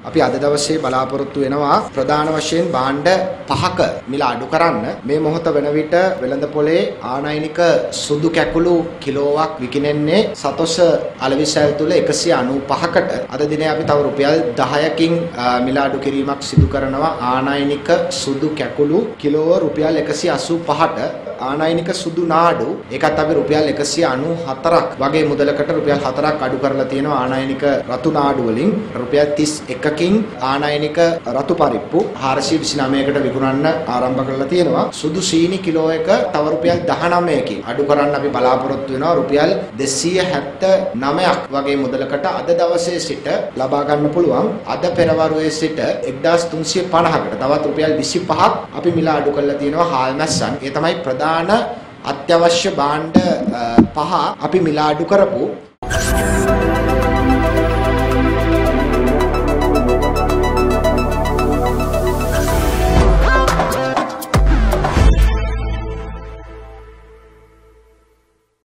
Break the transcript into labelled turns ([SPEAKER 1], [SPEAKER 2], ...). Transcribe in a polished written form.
[SPEAKER 1] අපි අද දවසේ බලාපොරොත්තු වෙනවා ප්‍රධාන වශයෙන් භාණ්ඩ 5ක මිල අඩු කරන්න. මේ මොහොත වෙන විට වෙළඳ පොලේ ආනයනික සුදු කැකුළු කිලෝවක් විකිණෙන්නේ සතොස් අලෙවිසැල් තුල 195කට. අද දිනේ අපි තව රුපියල් 10කින් මිල අඩු කිරීමක් සිදු කරනවා. ආනයනික සුදු කැකුළු කිලෝව රුපියල් 185ට. ආනයනික සුදු නාඩු ඒකත් අපි රුපියල් 194ක් වගේ මුදලකට රුපියල් 4ක් අඩු කරලා තියෙනවා. ආනයනික රතු නාඩු වලින් රුපියල් 31කින් ආනයනික රතු පරිප්පු 429කට විකුණන්න ආරම්භ කරලා තියෙනවා. සුදු සීනි කිලෝ එක තව රුපියල් 19කින් අඩු කරන්න අපි බලාපොරොත්තු වෙනවා. රුපියල් 279ක් වගේ මුදලකට අද දවසේ සිට ලබා ගන්න පුළුවන්. අද පෙරවරුවේ සිට 1350කට තවත් රුපියල් 25ක් අපි මිල අඩු කරලා තියෙනවා. හාල් මැස්සන් ඒ තමයි ප්‍රධාන අත්‍යවශ්‍ය භාණ්ඩ 5 අපි මිල අඩු කරපු